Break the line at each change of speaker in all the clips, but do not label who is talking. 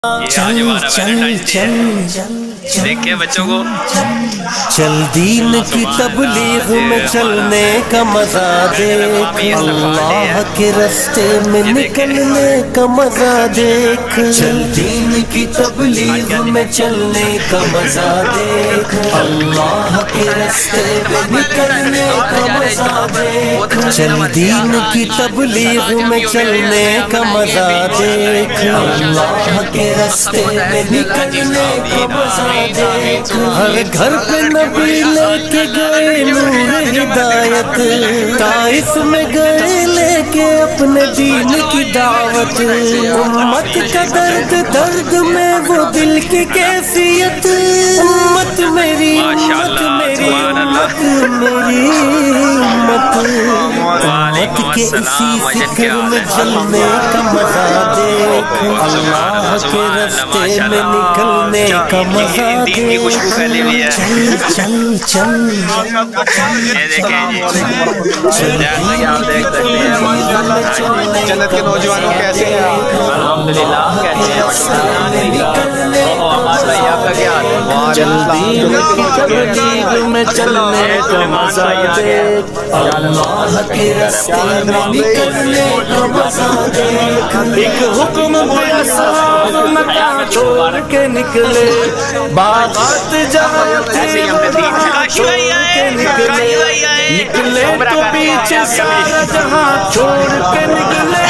چل چل چل
دیکھیں بچوں کو
چل دین کی تبلیغ میں چلنے کا مزہ دیکھ، اللہ کے راستے میں نکلنے کا مزہ دیکھ، چل دین کی تبلیغ میں چلنے کا مزہ دیکھ، اللہ کے راستے میں نکلنے کا مزہ دیکھ، چل دین کی تبلیغ میں چلنے کا مزہ دیکھ، اللہ کے راستے میں نکلنے کا مزہ دیکھ، ہر گھر پہ نبی لے کے گئے نور ہدایت، طائف میں گئے لے کے اپنے دین کی دعوت، امت کا درد درد میں وہ دل کی کیفیت، امت میری امت میری امت میری امت، امت کے اسی فکر میں چلنے کا مزہ دیکھ، اللہ کے راستے میں نکلنے کا مزہ دیکھ، چل چل
یہ دیکھیں جی جیسا کہ آپ دیکھ سکتے ہیں
جنت کے نوجوانوں کیسے ہیں
الحمدللہ کہتے ہیں آپ کا کیا حال ہے؟
جلدی میں چلنے کا مزہ دیکھ، اللہ کے راستے میں نکلنے کا مزہ دیکھ، ایک حکم پہ اصحاب مکہ چھوڑ کے نکلے، باغات جہاں تھے چھوڑ کے نکلے، نکلے تو پیچھے سارا جہاں چھوڑ کے نکلے،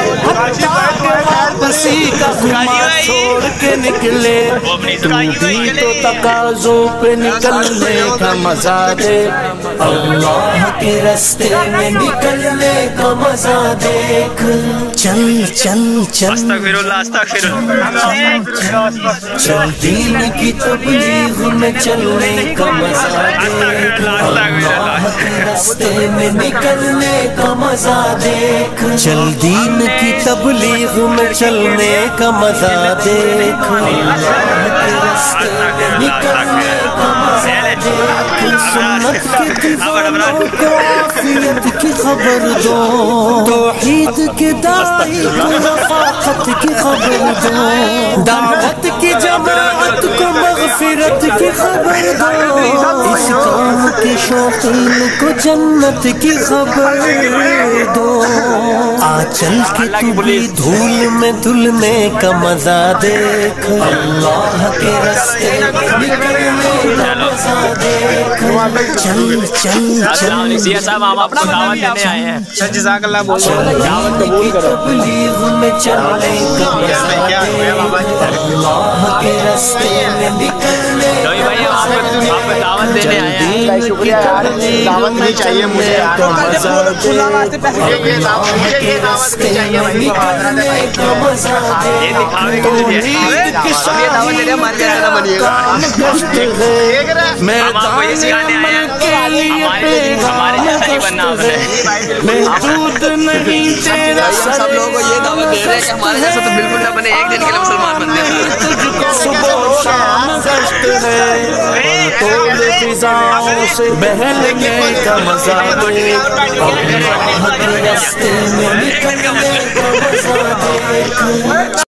واپسی کا خمار چھوڑ کے نکلے، تو بھی تو تقاضوں پہ نکلنے کا مزہ دے، اللہ کے راستے میں نکلنے کا مزہ دیکھ، چل چل چل
استغفراللہ استغفراللہ
چل دین کی تبلیغ میں چلنے کا مزہ دیکھ، اللہ کے راستے میں نکلنے کا مزہ دیکھ، چل دین کی تبلیغ میں چلنے کا مزہ دیکھ، اللہ کے راستے میں نکلنے کا مزہ دیکھ، سنت کے دیوانوں کو عافیت کی خبر دو، توحید کے داعی کو رفاقت کی خبر دو، دعوت کی جماعت کو مغفرت کی خبر دو، اس قوم کے شوقین کو جنت کی خبر دو، آ چل کے تو بھی دھول میں دھلنے کا مزہ دیکھ، اللہ کے راستے میں نکلنے کا مزہ دیکھ، چل چل چل
سیاح صاحب ہم اپنا دعوت دینے آئے ہیں
جزاک اللہ بول
دعوت قبول کرو، تبلیغ میں چلنے کا مزہ دیکھ، اللہ کے راستے میں نکلنے
روی بھائی ہم آپ کو دعوت دینے آئے ہیں
شکریہ یار دعوت نہیں چاہیے مجھے یار
کا مزہ دیکھ، اللہ کے راستے میں نکلنے کا مزہ
یہ دکھاوے کے لیے
دعوت دینے ہمارے لیے زیادہ بنیے گا
ہم آپ کو یہ سکھانے آئے ہیں ہمارے جیسا نہیں بننا آپ نے
محدود نہیں تیرا
سب لوگوں کو یہ دعوت دے رہے ہیں کہ ہمارے جیسا تو بالکل نہ بنے، ایک دن کے لیے مسلمان بن جائے،
صبح و شام گشت ہے، طول فضاؤں سے بہلنے کا مزہ دیکھ، اللہ کے راستے میں نکلنے کا مزہ دیکھ۔